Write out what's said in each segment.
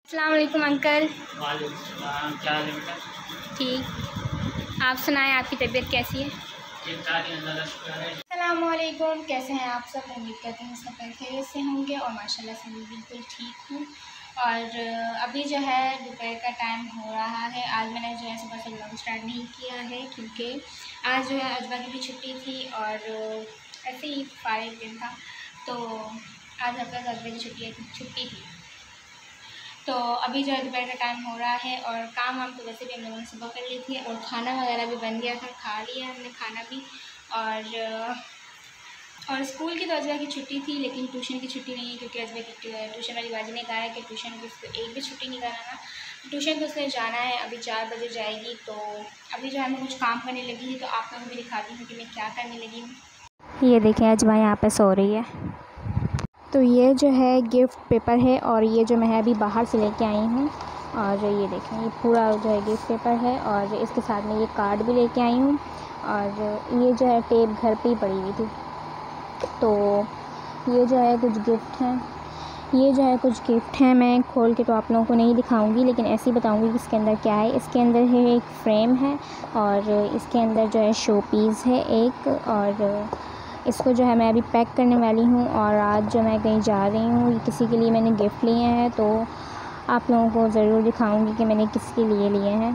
अस्सलाम वालेकुम अंकल। वालेकुम, क्या हाल है बेटा? ठीक, आप सुनाएं, आपकी तबीयत कैसी है? ठीक ठाक है, अल्लाह का शुक्र है। अस्सलाम वालेकुम, कैसे हैं आप सब? उम्मीद करते हैं सब खैरियत से होंगे और माशाल्लाह से मैं बिल्कुल ठीक हूँ। और अभी जो है दोपहर का टाइम हो रहा है। आज मैंने जो है सुबह से व्लॉग स्टार्ट नहीं किया है क्योंकि आज जो है अजबा की भी छुट्टी थी और ऐसे ही फारिग दिन था, तो आज अजबा की छुट्टी थी। तो अभी जो है दोपहर का टाइम हो रहा है और काम वाम तो वैसे भी हम लोगों ने सुबह कर ली थी और खाना वगैरह भी बन गया था, खा लिया हमने खाना भी। और स्कूल की तो अजबा की छुट्टी थी, लेकिन ट्यूशन की छुट्टी नहीं है क्योंकि अजबा की ट्यूशन वाली बाजी ने कहा है कि ट्यूशन की उसको एक भी छुट्टी नहीं कराना। ट्यूशन तो उसने जाना है, अभी 4 बजे जाएगी। तो अभी जो है मैं कुछ काम करने लगी थी, तो आप लोगों को भी दिखाती हूँ कि मैं क्या करने लगी हूँ। ये देखें, अजबा यहाँ पर सो रही है। तो ये जो है गिफ्ट पेपर है और ये जो मैं अभी बाहर से लेके आई हूँ। और ये देखें, ये पूरा जो है गिफ्ट पेपर है और इसके साथ में ये कार्ड भी लेके आई हूँ। और ये जो है टेप घर पे ही पड़ी हुई थी। तो ये जो है कुछ गिफ्ट हैं। मैं खोल के तो आप लोगों को नहीं दिखाऊंगी, लेकिन ऐसे ही बताऊंगी कि इसके अंदर क्या है। इसके अंदर है एक फ्रेम है और इसके अंदर जो है शो पीस है एक। और इसको जो है मैं अभी पैक करने वाली हूँ और आज जो मैं कहीं जा रही हूँ, ये किसी के लिए मैंने गिफ्ट लिए हैं, तो आप लोगों को ज़रूर दिखाऊंगी कि मैंने किसके लिए लिए हैं।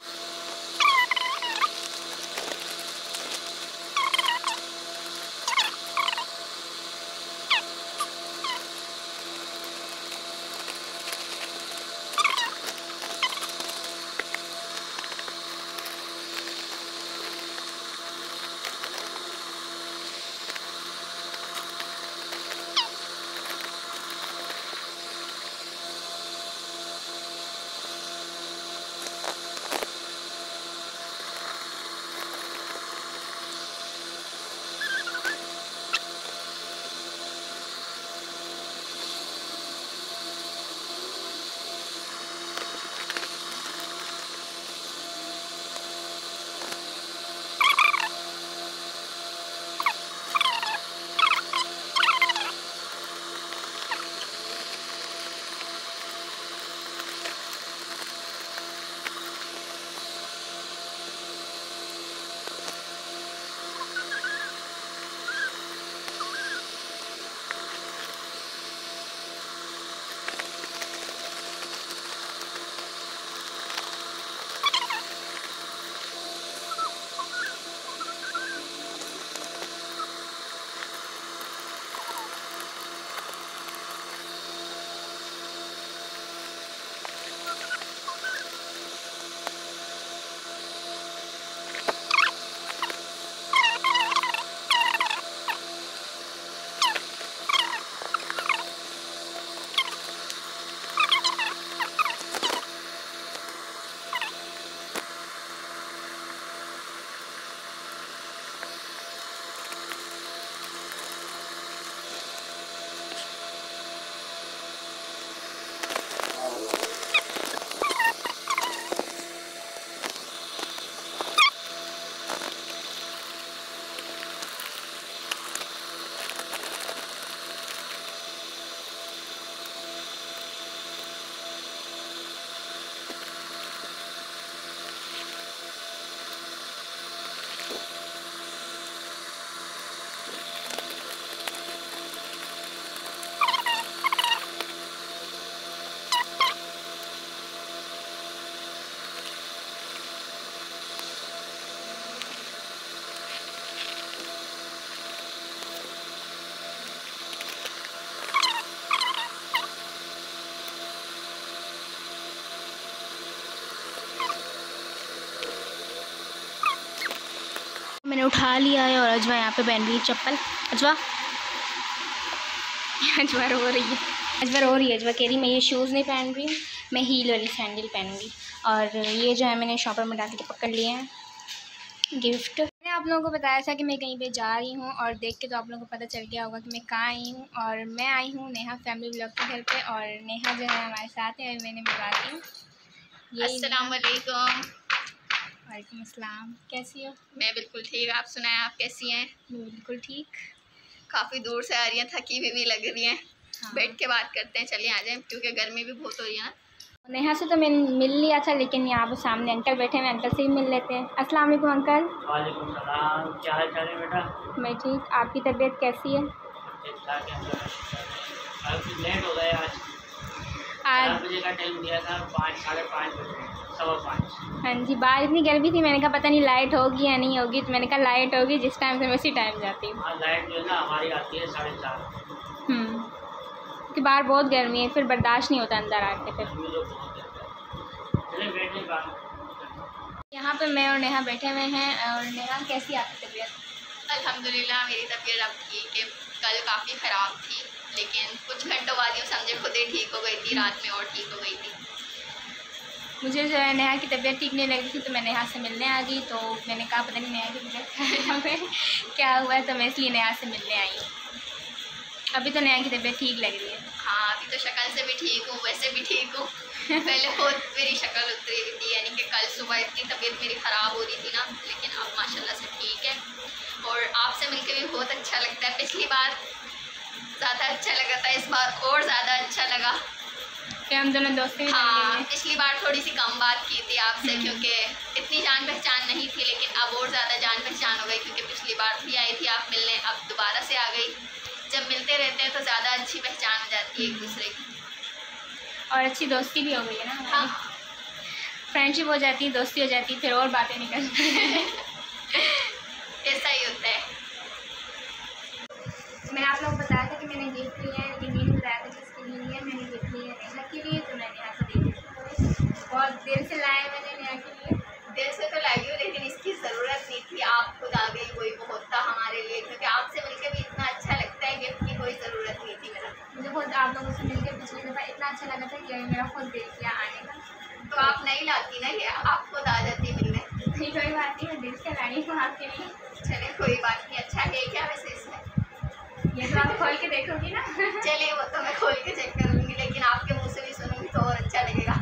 मैंने उठा लिया है और अजवा यहाँ पे पहन रही है चप्पल। अजवा रो रही है। अजवा कह रही मैं ये शूज़ नहीं पहन रही हूँ, मैं हील वाली सैंडल पहनूंगी। और ये जो है मैंने शॉपर में डाल के पकड़ लिए हैं गिफ्ट। मैंने आप लोगों को बताया था कि मैं कहीं पे जा रही हूँ और देख के तो आप लोगों को पता चल गया होगा कि मैं कहाँ आई हूँ। और मैं आई हूँ नेहा फैमिली व्लॉग के घर पे और नेहा जो है हमारे साथ है। मैंने मिलवाती हूँ। अस्सलाम वालेकुम। वालेकुम अस्सलाम, कैसी हो? मैं बिल्कुल ठीक, आप सुनाएं, आप कैसी हैं? मैं बिल्कुल ठीक। काफ़ी दूर से आ रही हैं, थकी हुई भी लग रही हैं। हाँ। बैठ के बात करते हैं, चलिए आ जाएं क्योंकि गर्मी भी बहुत हो रही है ना। नेहा से तो मैं मिल लिया था, लेकिन यहाँ पे सामने अंकल बैठे हैं, अंकल से ही मिल लेते हैं। अस्सलाम वालेकुम अंकल। वालेकुम सलाम, क्या हाल चाल है बेटा? मैं ठीक, आपकी तबीयत कैसी है? ठीक ठाक है, अल्लाह का शुक्र है। अब लेट हो गए आज। 4 आज बजे का टाइम दिया था, 5 साढ़े 5 बजे, 5:15। हाँ जी, बाहर इतनी गर्मी थी, मैंने कहा पता नहीं लाइट होगी या नहीं होगी, तो मैंने कहा लाइट होगी, जिस टाइम से मैं उसी टाइम जाती हूँ। हाँ, लाइट जो है ना हमारी आती है 4:30। क्योंकि बाहर बहुत गर्मी है, फिर बर्दाश्त नहीं होता अंदर आके। फिर गर्मी तो बहुत है। चले बैठने का। यहाँ पे मैं और नेहा बैठे हुए हैं। और नेहा, कैसी आपकी तबीयत? अल्हम्दुलिल्लाह मेरी तबीयत अब ठीक है। कल काफ़ी ख़राब थी, लेकिन कुछ घंटों बाद यूँ समझे खुद ही ठीक हो गई थी, रात में और ठीक हो गई थी। मुझे जो है नेहा की तबीयत ठीक नहीं लग रही थी, तो मैं नेहा से मिलने आ गई। तो मैंने कहा पता नहीं नेहा की तबीयत खराब है क्या हुआ है, तो मैं इसलिए नेहा से मिलने आई हूँ। अभी तो नेहा की तबीयत ठीक लग रही है। हाँ, अभी तो शक्ल से भी ठीक हूँ, वैसे भी ठीक हूँ। पहले बहुत मेरी शक्ल उतरी हुई थी, यानी कि कल सुबह इतनी तबीयत मेरी ख़राब हो रही थी ना, लेकिन अब माशाल्लाह से ठीक है। और आपसे मिलके भी बहुत अच्छा लगता है। पिछली बार ज़्यादा अच्छा लगा था, इस बार और ज़्यादा अच्छा लगा कि हम दोनों दोस्ती में हाँ, पिछली बार थोड़ी सी कम बात की थी आपसे, क्योंकि इतनी जान पहचान नहीं थी, लेकिन अब और ज़्यादा जान पहचान हो गई, क्योंकि पिछली बार भी आई थी आप मिलने, अब दोबारा से आ गई। जब मिलते रहते हैं तो ज़्यादा अच्छी पहचान हो जाती है एक दूसरे की, और अच्छी दोस्ती भी हो गई है ना। हाँ, फ्रेंडशिप हो जाती है, दोस्ती हो जाती है, फिर और बातें निकलती हैं। ऐसा ही होता है। मैंने आप लोग को बताया था कि मैंने गिफ्ट लिया है, लेकिन ये नहीं बताया था कि इसके लिए लिया है। मैंने गिफ्ट लिया है नेहा के लिए, तो मैंने यहाँ से दे दिया। बहुत देर से लाया मैंने नेहा के लिए। दिल से तो लगी हूँ, लेकिन इसकी ज़रूरत नहीं थी। आप खुद आ गई, वही बहुत था हमारे लिए, क्योंकि आपसे मिलकर भी इतना अच्छा लगता है। गिफ्ट की कोई ज़रूरत नहीं थी मेरा। मुझे खुद आप लोगों से मिलकर पिछली दफ़ा इतना अच्छा लगा था कि मेरा खुद दिल किया आने का। तो आप नहीं लाती ना, ये आप खुद आ जाती मिलने। नहीं, कोई बात नहीं, मैं दिल से लाई हूँ आपके लिए। चले, कोई बात नहीं। अच्छा है क्या वैसे इसमें? ये तो आप खोल के देखोगी ना। चलिए, वो तो मैं खोल के चेक करूँगी, लेकिन आपके मुँह से भी सुनूंगी तो और अच्छा लगेगा।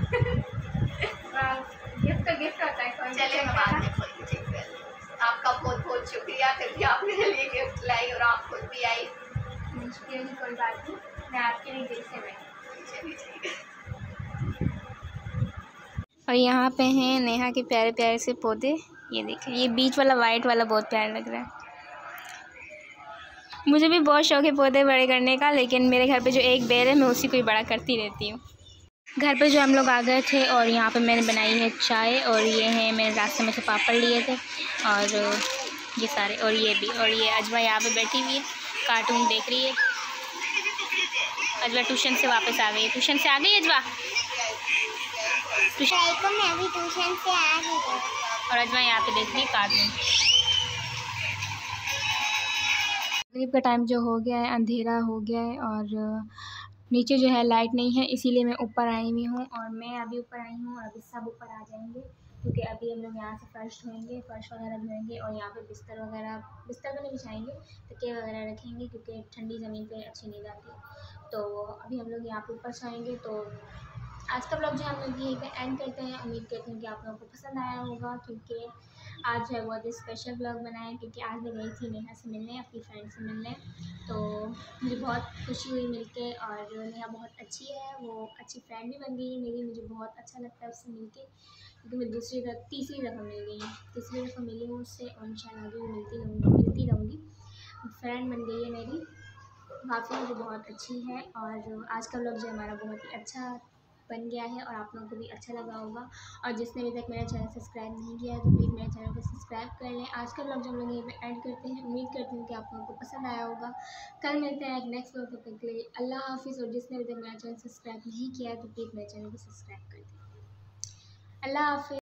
गिफ्ट तो गिफ्ट होता है, कोई चलिए, मैं बाद में खोल के चेक कर लूँगी। आपका बहुत बहुत शुक्रिया, फिर भी आप मेरे लिए गिफ्ट लाई और आप खुद भी आई। मुश्किल की कोई बात नहीं, मैं आपके लिए दिल से लाई। चलिए, ठीक है। और यहाँ पे हैं नेहा के प्यारे प्यारे से पौधे। ये देखें, ये बीच वाला वाइट वाला बहुत प्यारा लग रहा है। मुझे भी बहुत शौक है पौधे बड़े करने का, लेकिन मेरे घर पे जो एक बेल है मैं उसी को ही बड़ा करती रहती हूँ। घर पे जो हम लोग आ गए थे, और यहाँ पे मैंने बनाई है चाय, और ये है मैंने रास्ते में से पापड़ लिए थे, और ये सारे, और ये भी, और ये अजवा यहाँ पे बैठी हुई है, कार्टून देख रही है। अजवा ट्यूशन से वापस आ गई है। ट्यूशन से आ गई अजवा? मैं अभी ट्यूशन से आ रही हूँ। और अजवा यहाँ पे देख रही है कार्टून। मगरिब का टाइम जो हो गया है, अंधेरा हो गया है, और नीचे जो है लाइट नहीं है, इसीलिए मैं ऊपर आई हुई हूँ। और मैं अभी ऊपर आई हूँ, और अभी सब ऊपर आ जाएंगे, क्योंकि अभी हम लोग यहाँ से फर्श धोएंगे, फर्श वगैरह धोएंगे, और यहाँ पे बिस्तर तो नहीं बिछाएंगे, तकिए वगैरह रखेंगे, क्योंकि ठंडी ज़मीन पे अच्छी नींद आती है। तो अभी हम लोग यहाँ पे ऊपर सोएंगे। तो आज का ब्लॉग जो हम लोग यहीं पे एंड करते हैं। उम्मीद करते हैं कि आप लोगों को पसंद आया होगा, क्योंकि आज जो है बहुत ही स्पेशल ब्लॉग बनाया, क्योंकि आज मैं गई थी नेहा से मिलने, अपनी फ्रेंड से मिलने। तो मुझे बहुत खुशी हुई मिलके, और नेहा बहुत अच्छी है, वो अच्छी फ्रेंड भी बन गई है मेरी। मुझे बहुत अच्छा लगता है उससे मिलके, क्योंकि मैं तीसरी दफ़ा मिल गई हूँ, तीसरी दफ़ा मिली हूँ उससे, और इंशाल्लाह आगे भी मिलती रहूँगी। फ्रेंड बन गई है मेरी, वाकई मुझे बहुत अच्छी है। और आज का ब्लॉग जो हमारा बहुत ही अच्छा बन गया है, और आप लोगों को भी अच्छा लगा होगा। और जिसने अभी तक मेरा चैनल सब्सक्राइब नहीं किया है, तो प्लीज़ मेरे चैनल को सब्सक्राइब कर लें। आज का ब्लॉग जो हम लोग यहीं पे एंड करते हैं। उम्मीद करती हूँ कि आप लोगों को पसंद आया होगा। कल मिलते हैं एक नेक्स्ट ब्लॉग के लिए। अल्लाह हाफिज़। और जिसने अभी तक मेरा चैनल सब्सक्राइब नहीं किया है, तो प्लीज़ मेरे चैनल को सब्सक्राइब कर दें। अल्लाह हाफिज़।